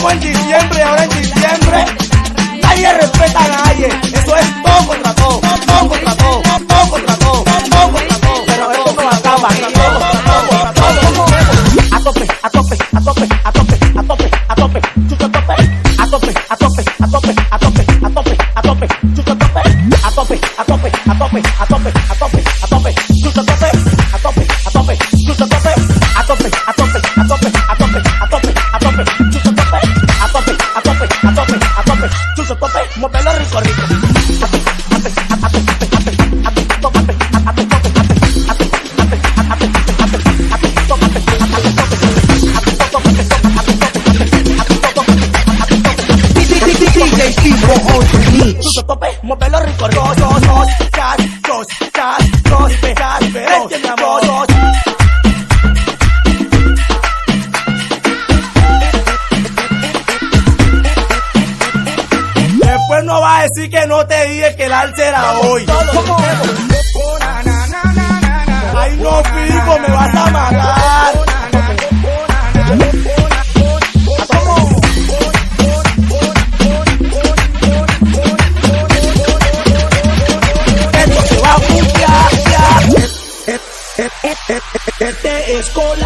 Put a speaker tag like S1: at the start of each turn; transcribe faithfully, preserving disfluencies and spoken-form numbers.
S1: Estamos en diciembre y ahora en diciembre nadie respeta a nadie. Eso es todo contra todo, todo contra todo, todo contra todo, todo contra todo. Pero esto no acaba, todo, todo, todo. A tope, a tope, a tope, a tope, a tope, a tope, chucho a tope, a tope, a tope, a tope, a tope, a tope, a tope, chucho a tope, a tope, a tope, a tope, a tope, a tope, a tope, chucho a tope, a tope, a tope, chucho a tope, a tope, a tope, a tope, a tope, a tope, a tope, chucho a tope, a tope, a tope, a tope, a tope, chucho a tope, móvelo rico rico. Chucho tope, móvelo rico, dos, dos, dos, chas, dos, chas, dos, chas, este mi amor, dos. Después no vas a decir que no te dije que el alce era hoy. Ay no, fijo, me vas a matar. Este es cola.